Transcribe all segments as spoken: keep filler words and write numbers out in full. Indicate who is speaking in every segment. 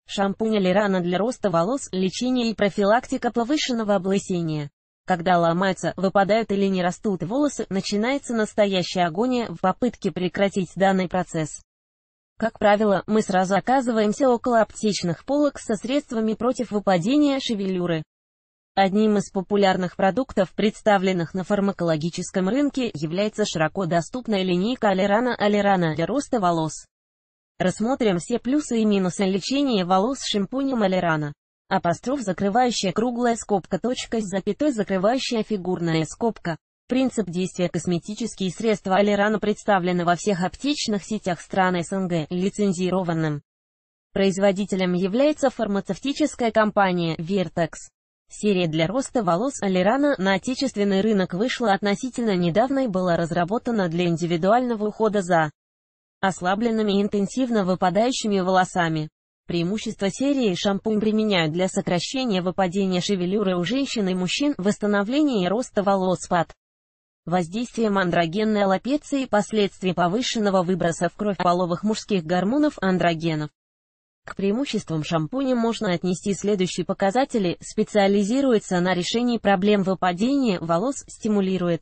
Speaker 1: Шампунь Алирана для роста волос, лечение и профилактика повышенного облысения. Когда ломаются, выпадают или не растут волосы, начинается настоящая агония в попытке прекратить данный процесс. Как правило, мы сразу оказываемся около аптечных полок со средствами против выпадения шевелюры. Одним из популярных продуктов, представленных на фармакологическом рынке, является широко доступная линейка Алирана Алирана для роста волос. Рассмотрим все плюсы и минусы лечения волос шампунем Алирана. Апостроф закрывающая круглая скобка, точка с запятой закрывающая фигурная скобка. Принцип действия: косметические средства Алирана представлены во всех аптечных сетях стран СНГ, лицензированным производителем является фармацевтическая компания Vertex. Серия для роста волос Алирана на отечественный рынок вышла относительно недавно и была разработана для индивидуального ухода за ослабленными и интенсивно выпадающими волосами. Преимущества серии: шампунь применяют для сокращения выпадения шевелюры у женщин и мужчин, восстановления и роста волос под воздействием андрогенной аллопеции, последствий повышенного выброса в кровь половых мужских гормонов андрогенов. К преимуществам шампуня можно отнести следующие показатели: специализируется на решении проблем выпадения волос, стимулирует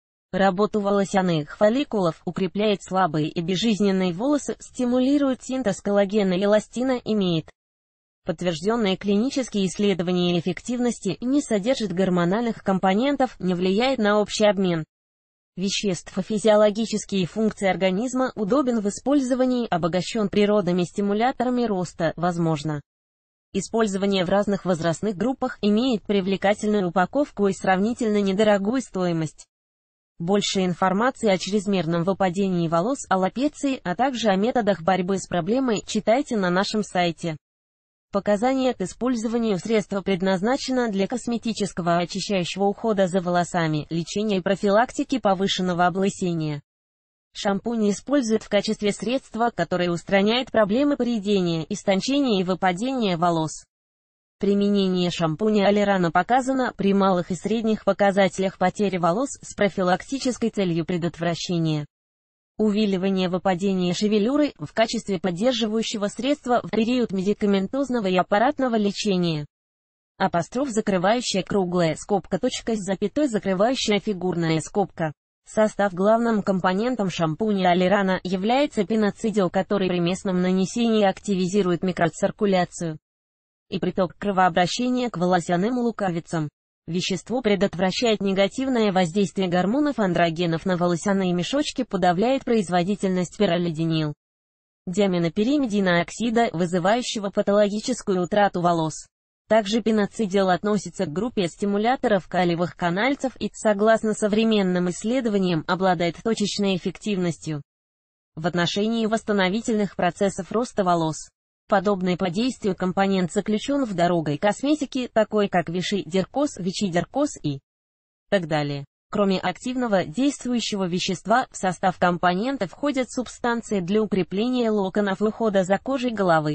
Speaker 1: работу волосяных фолликулов, укрепляет слабые и безжизненные волосы, стимулирует синтез коллагена и эластина, имеет подтвержденные клинические исследования эффективности, не содержит гормональных компонентов, не влияет на общий обмен веществ и физиологические функции организма, удобен в использовании, обогащен природными стимуляторами роста, возможно использование в разных возрастных группах, имеет привлекательную упаковку и сравнительно недорогую стоимость. Больше информации о чрезмерном выпадении волос, аллопеции, а также о методах борьбы с проблемой, читайте на нашем сайте. Показания к использованию: средство предназначено для косметического очищающего ухода за волосами, лечения и профилактики повышенного облысения. Шампунь используют в качестве средства, которое устраняет проблемы поредения, истончения и выпадения волос. Применение шампуня Алирана показано при малых и средних показателях потери волос с профилактической целью предотвращения увиливания выпадения шевелюры, в качестве поддерживающего средства в период медикаментозного и аппаратного лечения. Апостроф закрывающая круглая скобка, точка с запятой закрывающая фигурная скобка. Состав: главным компонентом шампуня Алирана является пиноцидил, который при местном нанесении активизирует микроциркуляцию и приток кровообращения к волосяным луковицам. Вещество предотвращает негативное воздействие гормонов андрогенов на волосяные мешочки, подавляет производительность пиролидинил диаминопиримидина оксида, вызывающего патологическую утрату волос. Также пиноцидил относится к группе стимуляторов калиевых канальцев и, согласно современным исследованиям, обладает точечной эффективностью в отношении восстановительных процессов роста волос. Подобный по действию компонент заключен в дорогой косметики, такой как виши-деркоз, вичи-деркоз и так далее. Кроме активного действующего вещества, в состав компонента входят субстанции для укрепления локонов и ухода за кожей головы.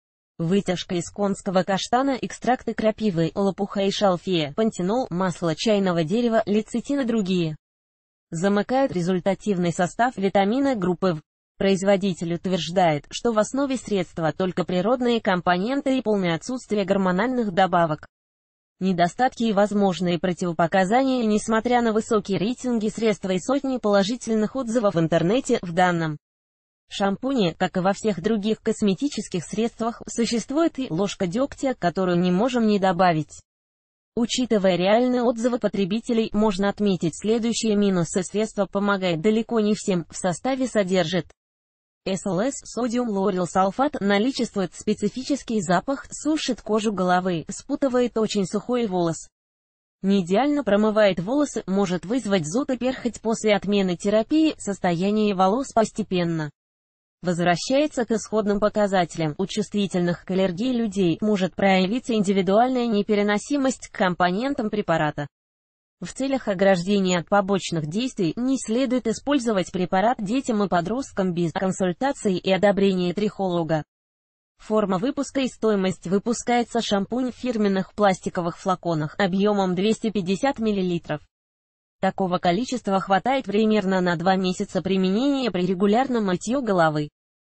Speaker 1: Вытяжка из конского каштана, экстракты крапивы, лопуха и шалфея, пантенол, масло чайного дерева, лецитин и другие. Замыкают результативный состав витамина группы В. Производитель утверждает, что в основе средства только природные компоненты и полное отсутствие гормональных добавок. Недостатки и возможные противопоказания: несмотря на высокие рейтинги средства и сотни положительных отзывов в интернете, в данном шампуне, как и во всех других косметических средствах, существует и ложка дегтя, которую не можем не добавить. Учитывая реальные отзывы потребителей, можно отметить следующие минусы: средство помогает далеко не всем, в составе содержит эс эл эс, содиум лаурил сульфат, наличествует специфический запах, сушит кожу головы, спутывает очень сухой волос, не идеально промывает волосы, может вызвать зуд и перхоть после отмены терапии, состояние волос постепенно возвращается к исходным показателям. У чувствительных к аллергии людей может проявиться индивидуальная непереносимость к компонентам препарата. В целях ограждения от побочных действий не следует использовать препарат детям и подросткам без консультации и одобрения трихолога. Форма выпуска и стоимость: выпускается шампунь в фирменных пластиковых флаконах объемом двести пятьдесят миллилитров. Такого количества хватает примерно на два месяца применения при регулярном мытье головы.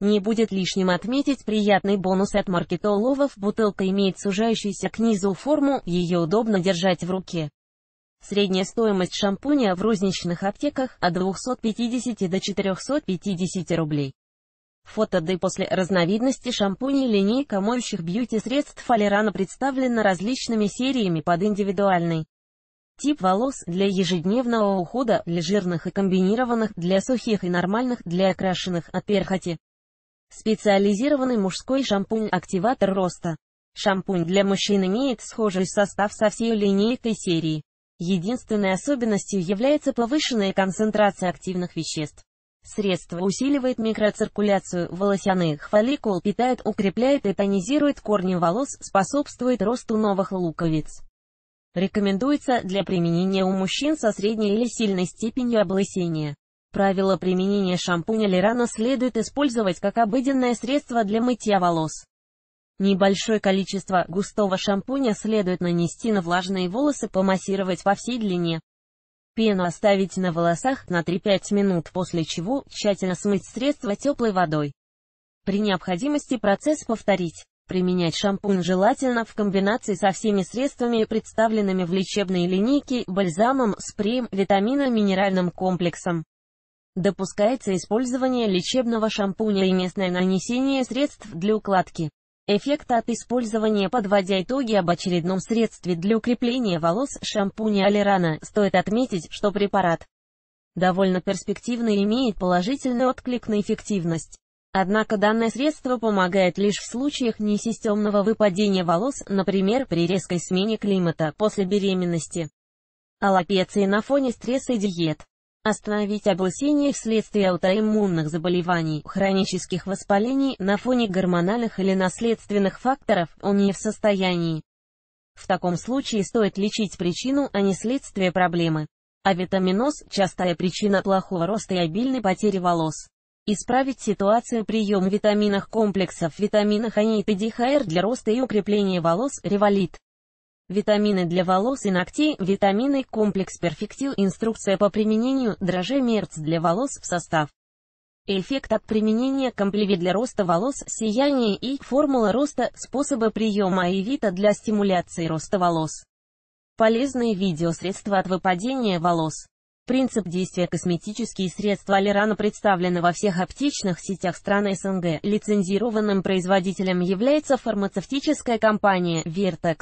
Speaker 1: Не будет лишним отметить приятный бонус от маркетологов. Бутылка имеет сужающуюся к низу форму, ее удобно держать в руке. Средняя стоимость шампуня в розничных аптеках от двухсот пятидесяти до четырёхсот пятидесяти рублей. Фото до и после разновидности шампуней. Линейка моющих бьюти-средств Алирано представлена различными сериями под индивидуальный тип волос, для ежедневного ухода, для жирных и комбинированных, для сухих и нормальных, для окрашенных, от перхоти. Специализированный мужской шампунь «Активатор роста». Шампунь для мужчин имеет схожий состав со всей линейкой серии. Единственной особенностью является повышенная концентрация активных веществ. Средство усиливает микроциркуляцию волосяных фолликул, питает, укрепляет и тонизирует корни волос, способствует росту новых луковиц. Рекомендуется для применения у мужчин со средней или сильной степенью облысения. Правило применения шампуня Алирано следует использовать как обыденное средство для мытья волос. Небольшое количество густого шампуня следует нанести на влажные волосы, помассировать по всей длине. Пену оставить на волосах на три-пять минут, после чего тщательно смыть средство теплой водой. При необходимости процесс повторить. Применять шампунь желательно в комбинации со всеми средствами, представленными в лечебной линейке, бальзамом, спреем, витаминно-минеральным комплексом. Допускается использование лечебного шампуня и местное нанесение средств для укладки. Эффект от использования. Подводя итоги об очередном средстве для укрепления волос шампуня Алирано, стоит отметить, что препарат довольно перспективный и имеет положительный отклик на эффективность. Однако данное средство помогает лишь в случаях несистемного выпадения волос, например, при резкой смене климата, после беременности, аллопеции на фоне стресса и диет. Остановить облысение вследствие аутоиммунных заболеваний, хронических воспалений, на фоне гормональных или наследственных факторов, он не в состоянии. В таком случае стоит лечить причину, а не следствие проблемы. Авитаминоз – частая причина плохого роста и обильной потери волос. Исправить ситуацию. Прием витаминных комплексов, витаминах А и Д Х Р для роста и укрепления волос, Револит. Витамины для волос и ногтей, витаминный комплекс Перфектил, инструкция по применению, дрожжи Мерц для волос, в состав. Эффект от применения, комплевит для роста волос, сияние и формула роста, способы приема Аевита для стимуляции роста волос. Полезные видеосредства от выпадения волос. Принцип действия. Косметические средства Алирано представлены во всех аптечных сетях стран С Н Г. Лицензированным производителем является фармацевтическая компания Vertex.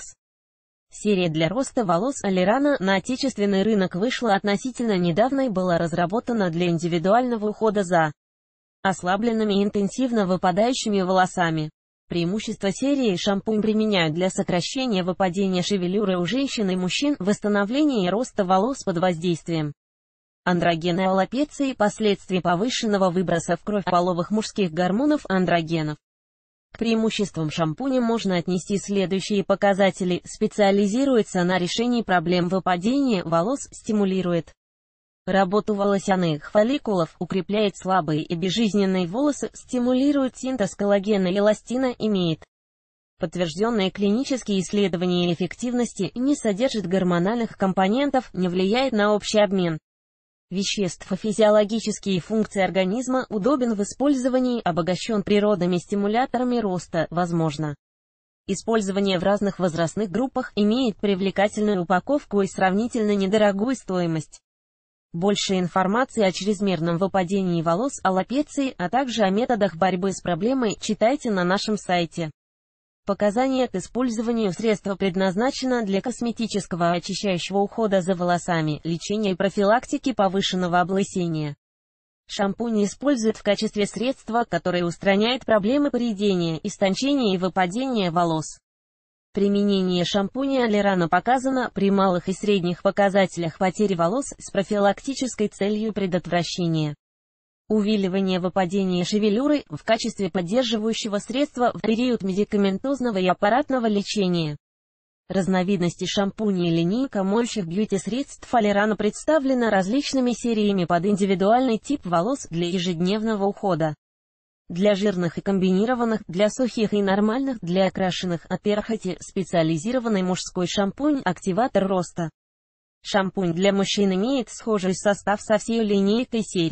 Speaker 1: Серия для роста волос Алирано на отечественный рынок вышла относительно недавно и была разработана для индивидуального ухода за ослабленными и интенсивно выпадающими волосами. Преимущества серии: шампунь применяют для сокращения выпадения шевелюры у женщин и мужчин, восстановления и роста волос под воздействием андрогена и аллопеции, последствий повышенного выброса в кровь половых мужских гормонов, андрогенов. К преимуществам шампуня можно отнести следующие показатели: специализируется на решении проблем выпадения волос, стимулирует работу волосяных фолликулов, укрепляет слабые и безжизненные волосы, стимулирует синтез коллагена и эластина, имеет подтвержденные клинические исследования эффективности, не содержит гормональных компонентов, не влияет на общий обмен веществ и физиологические функции организма, удобен в использовании, обогащен природными стимуляторами роста, возможно использование в разных возрастных группах, имеет привлекательную упаковку и сравнительно недорогую стоимость. Больше информации о чрезмерном выпадении волос, аллопеции, а также о методах борьбы с проблемой, читайте на нашем сайте. Показания к использованию. Средство предназначено для косметического очищающего ухода за волосами, лечения и профилактики повышенного облысения. Шампунь используют в качестве средства, которое устраняет проблемы поредения, истончения и выпадения волос. Применение шампуня Алирано показано при малых и средних показателях потери волос с профилактической целью предотвращения увиливания выпадения шевелюры в качестве поддерживающего средства в период медикаментозного и аппаратного лечения. Разновидности шампуней и линейка моющих бьюти-средств Алирано представлена различными сериями под индивидуальный тип волос для ежедневного ухода. Для жирных и комбинированных, для сухих и нормальных, для окрашенных, от перхоти, специализированный мужской шампунь «Активатор роста». Шампунь для мужчин имеет схожий состав со всей линейкой серии.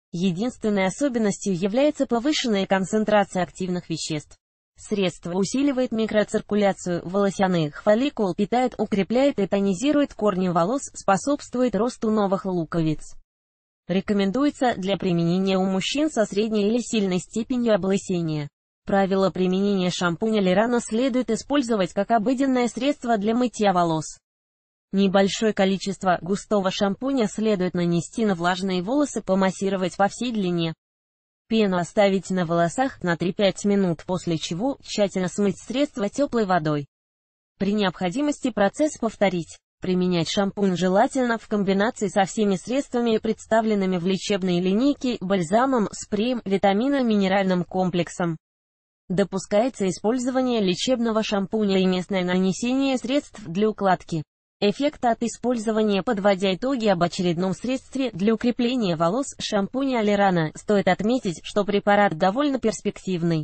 Speaker 1: Единственной особенностью является повышенная концентрация активных веществ. Средство усиливает микроциркуляцию волосяных фолликул, питает, укрепляет и тонизирует корни волос, способствует росту новых луковиц. Рекомендуется для применения у мужчин со средней или сильной степенью облысения. Правило применения шампуня Лирана следует использовать как обыденное средство для мытья волос. Небольшое количество густого шампуня следует нанести на влажные волосы, помассировать по всей длине. Пену оставить на волосах на три-пять минут, после чего тщательно смыть средство теплой водой. При необходимости процесс повторить. Применять шампунь желательно в комбинации со всеми средствами, представленными в лечебной линейке, бальзамом, спреем, витаминно-минеральным комплексом. Допускается использование лечебного шампуня и местное нанесение средств для укладки. Эффект от использования. Подводя итоги об очередном средстве для укрепления волос шампуня Лирана, стоит отметить, что препарат довольно перспективный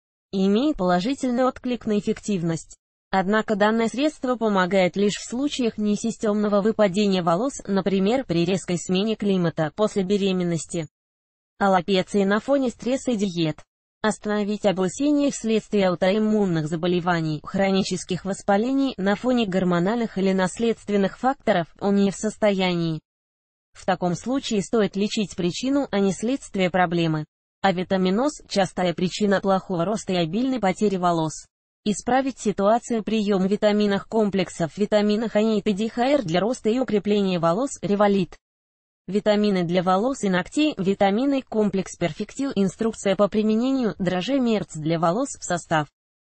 Speaker 1: и имеет положительный отклик на эффективность. Однако данное средство помогает лишь в случаях несистемного выпадения волос, например, при резкой смене климата после беременности, аллопеции на фоне стресса и диет. Остановить облысение вследствие аутоиммунных заболеваний, хронических воспалений на фоне гормональных или наследственных факторов он не в состоянии. В таком случае стоит лечить причину, а не следствие проблемы. Авитаминоз – частая причина плохого роста и обильной потери волос. Исправить ситуацию. Прием витаминных комплексов, витаминах Анит и ди эйч эр для роста и укрепления волос, Револит. Витамины для волос и ногтей, витаминный комплекс Перфектил, инструкция по применению, дрожжи Мерц для волос в состав.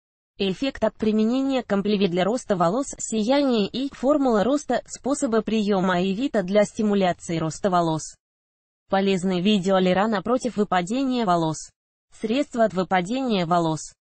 Speaker 1: Эффект от применения, компливи для роста волос, сияние и формула роста, способы приема Айвита для стимуляции роста волос. Полезные видео Лирана против выпадения волос. Средства от выпадения волос.